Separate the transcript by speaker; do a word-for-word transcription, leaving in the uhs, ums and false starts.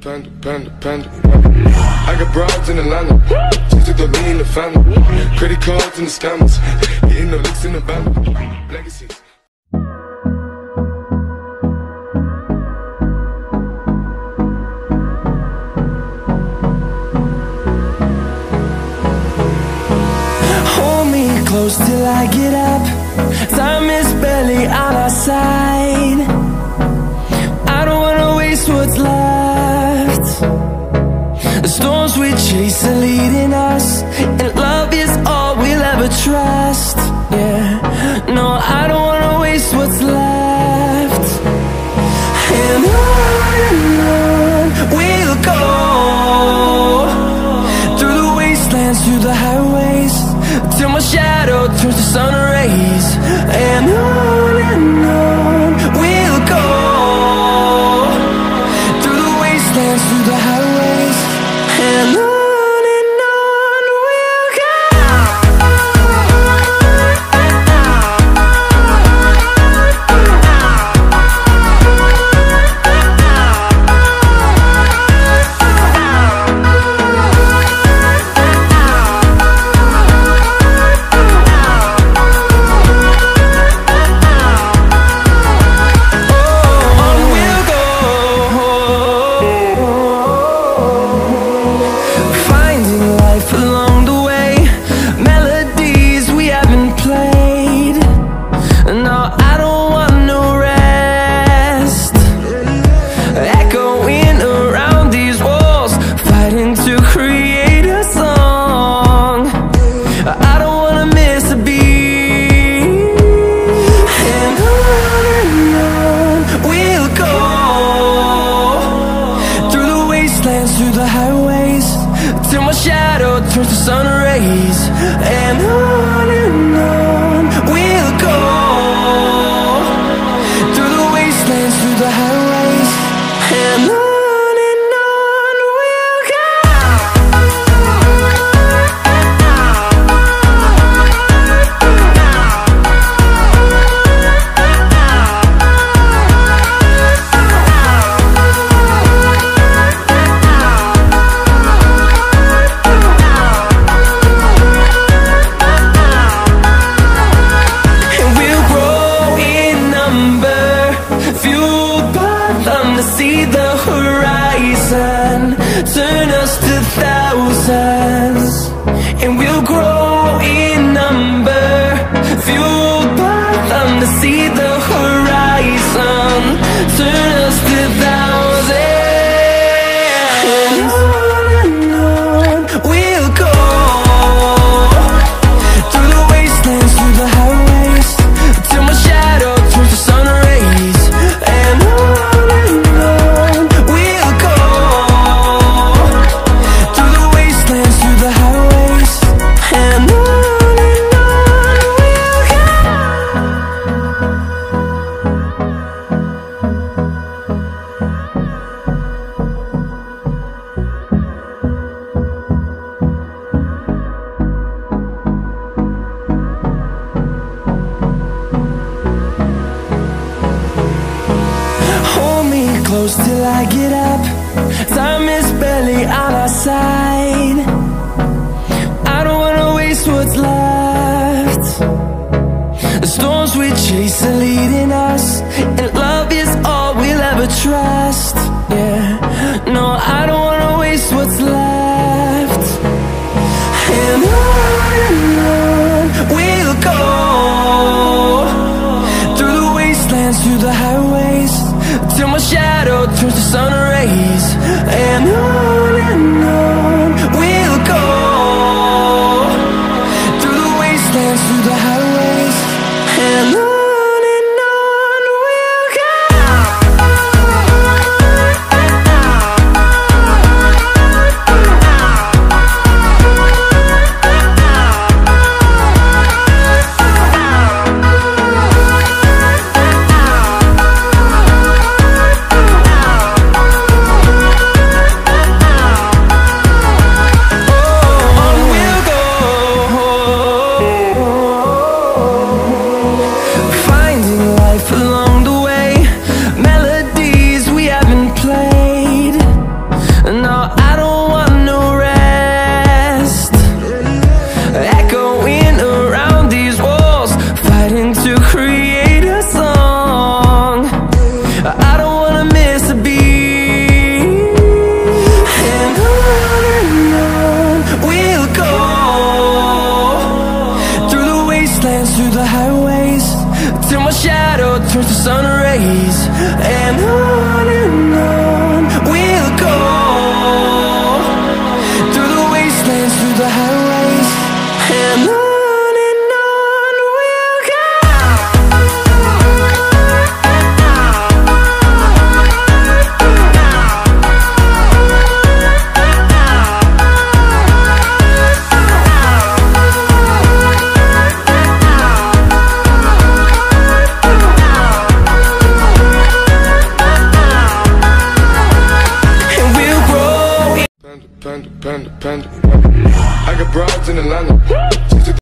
Speaker 1: Panda, panda, panda. I got broads in Atlanta, just took the lean in the family. Credit cards and the scammers, hitting the licks in the band. Legacies.
Speaker 2: Hold me close till I get up. Time is barely on our side. I don't wanna waste what's left. The storms we chase are leading us, and love is all we'll ever trust. Yeah, no, I don't wanna waste what's left. And on and on we'll go, through the wastelands, through the highways, till my shadow turns to sun rays. And on and on we'll go, through the wastelands, through the highways, and on. Through the highways, till my shadow turns to sun rays. And on and on we'll go, through the wastelands, through the highways, and on. See the horizon turn us to thousands, and we'll grow in number, fueled by them. To see the horizon turn us to thousands, and on and on we'll go, through the wastelands, through the highways, till my shadow turns to sun rays. And on close till I get up. Time is barely on our side. I don't wanna waste what's left. The storms we chase are leading us, and love is all we'll ever trust. Yeah, no, I don't wanna waste what's left. And on and on we'll go, through the wastelands, through the highways, till my shadow turns to sun rays. And on and on we'll go, through the wastelands, through the highways, and on. turns to sun rays, and on and on we'll go, through the wastelands, through the highways, and on.
Speaker 1: Panda, panda, panda, panda. I got broads in Atlanta.